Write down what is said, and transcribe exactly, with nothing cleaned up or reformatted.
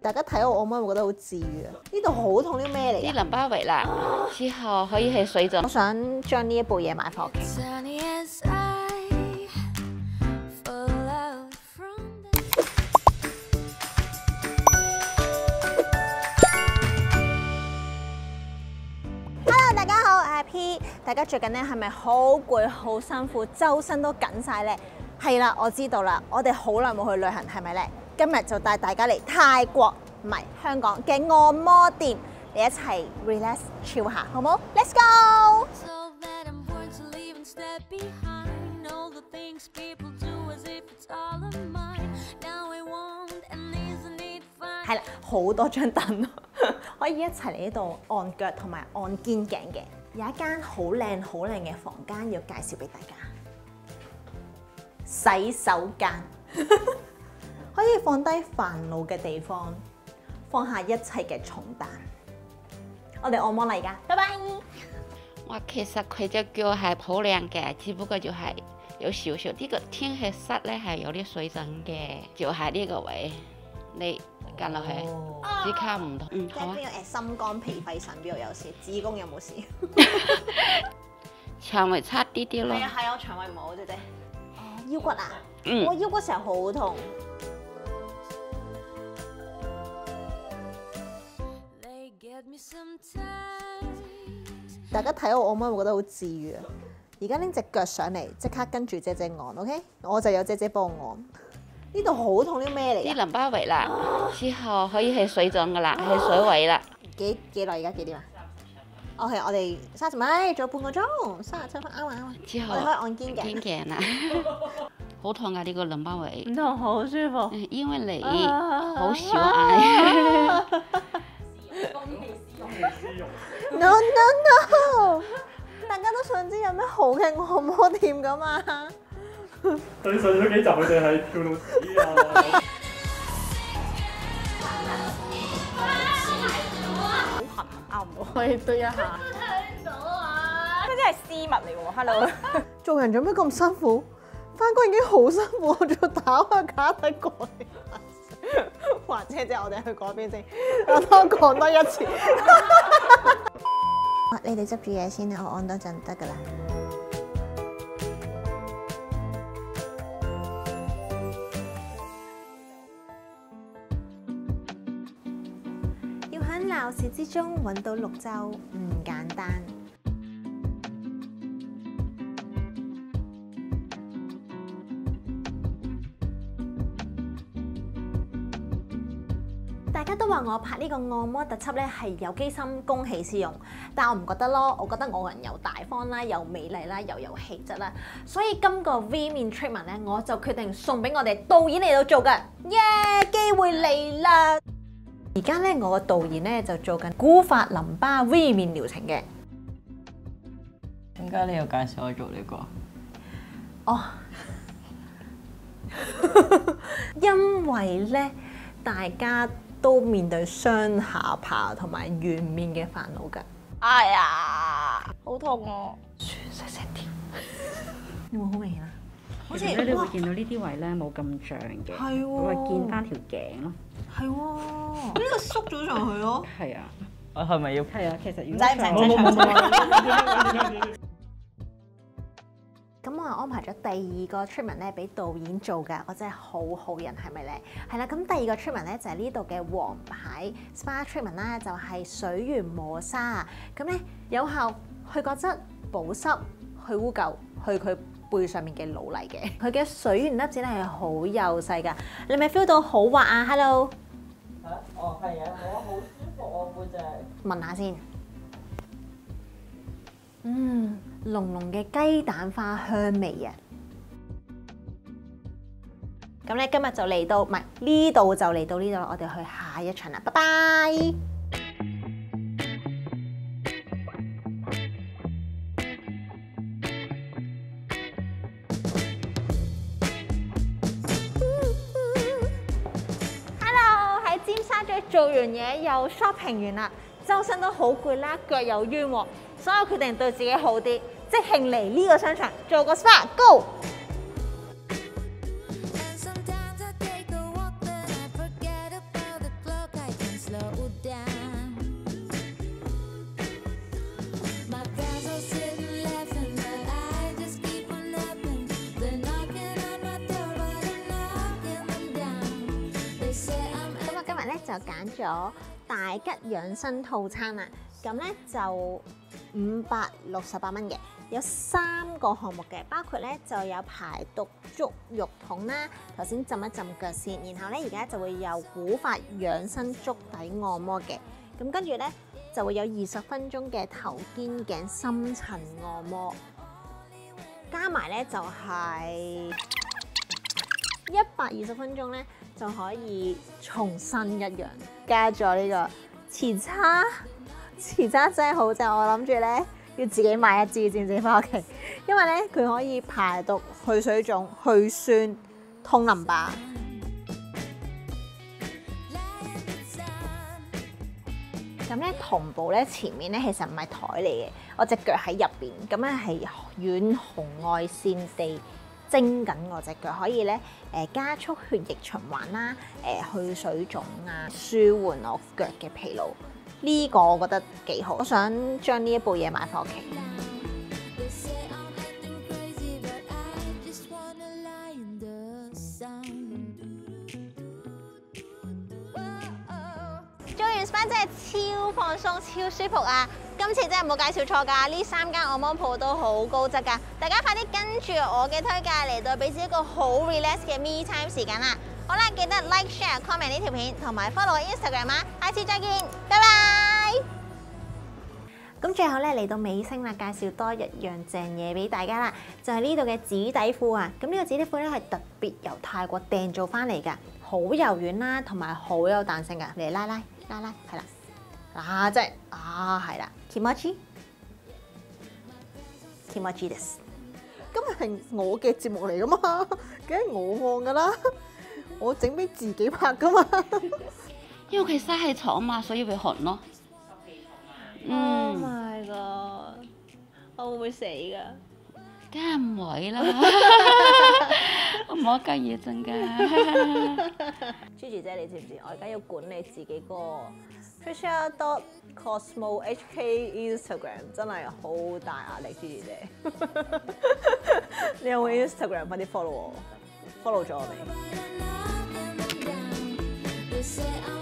大家睇我按摩會覺得好治愈啊！呢度好痛啲咩嚟㗎？ 啲淋巴圍啦，之後可以係水腫。 我想將呢一部嘢買翻屋企。Hello， 大家好，我係 P。大家最近咧係咪好攰、好辛苦，周身都緊晒咧？係啦，我知道啦，我哋好耐冇去旅行，係咪咧？今日就帶大家嚟泰國，唔係香港嘅按摩店，你一齊 relax chill 下，好唔好 ？Let's go！ 係啦，好多張凳，可以一齊嚟呢度按腳同埋按肩頸嘅。有一間好靚好靚嘅房間要介紹俾大家，洗手間。可以放低煩惱嘅地方，放下一切嘅重擔。我哋按摩嚟㗎，拜拜。 哇，其實佢隻腳係好靚嘅，只不過就係有少少呢個天氣濕咧，係有啲水腫嘅，就係呢個位，你撳落去，即刻唔痛。嗯，好啊。 即係邊個誒心肝脾肺腎邊度有事？子宮有冇事？ 腸胃差啲啲咯。 係啊係啊，我腸胃唔好啫啫。哦，腰骨啊？ 嗯。 我腰骨成日好痛。大家睇我按摩會覺得好治愈啊！而家拎隻腳上嚟，即刻跟住姐姐按 ，OK？ 我就有姐姐幫我按。呢度好痛啲咩嚟？ 啲淋巴圍啦，之後可以係水腫噶啦，係水位啦。 幾幾耐？而家幾點啊？OK， 我哋三十米，仲有半個鐘，三十七分啱啊啱啊！ 之後我哋可以按肩頸。 肩頸啦，好痛啊！呢個淋巴圍。 唔痛，好舒服。 因為你好少嗌。 No no no！ 大家都想知有咩好嘅按摩店㗎嘛？ 對上咗幾集佢哋係跳到死啊！ 好痕，拗唔到，可以對一下。聽到啊！呢啲係絲襪嚟喎 ，Hello。做人做咩咁辛苦？翻工已經好辛苦，我仲要打開卡底過嚟。華姐姐，我哋去嗰邊先，我多講多一次。你哋執住嘢先啦，我按多陣得㗎啦。要喺鬧市之中揾到綠洲唔簡單。大家都話我拍呢個按摩特輯咧係有機心公器私用，但我唔覺得咯，我覺得我個人又大方啦，又美麗啦，又有氣質啦，所以今個 V 面 treatment 咧，我就決定送俾我哋導演嚟到做㗎，耶！機會嚟啦！而家咧我個導演咧就做緊古法淋巴 V 面療程嘅。 點解你又介紹我做呢個？ 哦，因為咧大家都面對雙下巴同埋圓面嘅煩惱㗎。哎呀，好痛啊！細聲啲，有冇好明顯啊？好似咧，你會見到呢啲位咧冇咁脹嘅， 係喎， 我會見翻條頸咯。 係喎，呢個縮咗上去咯。 係啊， 我係咪要？ 係啊，其實如唔使唔使唔使唔使。咁我安排咗第二個 treatment 咧，俾導演做㗎，我真係好好人，係咪咧？係啦，咁第二個 treatment 咧就係呢度嘅王牌 spa treatment 啦，就係水源磨砂，咁咧有效去角質、保濕、去污垢、去佢背上面嘅老泥嘅。佢嘅水源粒子咧係好幼細㗎，你咪 feel 到好滑啊 ？Hello， 嚇，哦係啊，我好舒服我背脊。 聞下先，嗯。濃濃嘅雞蛋花香味啊！咁咧今日就嚟到，唔係呢度就嚟到呢度啦，我哋去下一場啦，拜拜。Hello， 喺尖沙咀做完嘢又 shopping 完啦，周身都好攰啦，腳又冤喎，所以我決定對自己好啲。即興嚟呢個商場做個 spa，go！ And sometimes I take a walk, then I forget about the clock. 就揀咗大吉養生套餐啊，咁咧就五百六十八蚊嘅，有三個項目嘅，包括咧就有排毒足浴桶啦，頭先浸一浸腳先，然後咧而家就會有古法養生足底按摩嘅，咁跟住咧就會有二十分鐘嘅頭肩頸深層按摩，加埋咧就係一百二十分鐘咧就可以重新一樣，加咗呢個瓷叉。瓷渣真係好正，我諗住咧要自己買一支先至翻屋企，因為咧佢可以排毒、去水腫、去酸、通淋巴。咁咧同步咧前面咧其實唔係台嚟嘅，我隻腳喺入邊，咁咧係遠紅外線地蒸緊我隻腳，可以咧誒加速血液循環啦，誒去水腫啊，舒緩我腳嘅疲勞。呢個我覺得幾好，我想將呢一部嘢買翻屋企。做完 S P A 真係超放鬆、超舒服啊！今次真係冇介紹錯㗎，呢三間按摩鋪都好高質㗎，大家快啲跟住我嘅推介嚟到，俾自己一個好 relax 嘅 me time 時間啦！好啦，記得 like、share、comment 呢條片，同埋 follow 我 Instagram 啊！下次再見，拜拜。咁最後咧嚟到尾聲啦，介紹多一樣正嘢俾大家啦，就係呢度嘅紙底褲啊！咁呢個紙底褲咧係特別由泰國訂做翻嚟㗎，好柔軟啦，同埋好有彈性㗎。嚟拉拉拉拉，係啦，啊即係啊係啦 ，Kimochi Kimochiです。今日係我嘅節目嚟㗎嘛，梗係我按㗎啦。我整俾自己拍噶嘛， 因為佢沙係重嘛，所以會痕咯。 嗯 ，Oh my god！我會唔會死㗎？ 梗係唔會啦，我冇咁嘢真㗎。 朱姐姐，你知唔知？我而家要管理自己個 Tricia dot Cosmo H K Instagram， 真係好大壓力，朱姐姐。你有冇 Instagram？ 快啲 follow 我 ，follow 咗我未？Say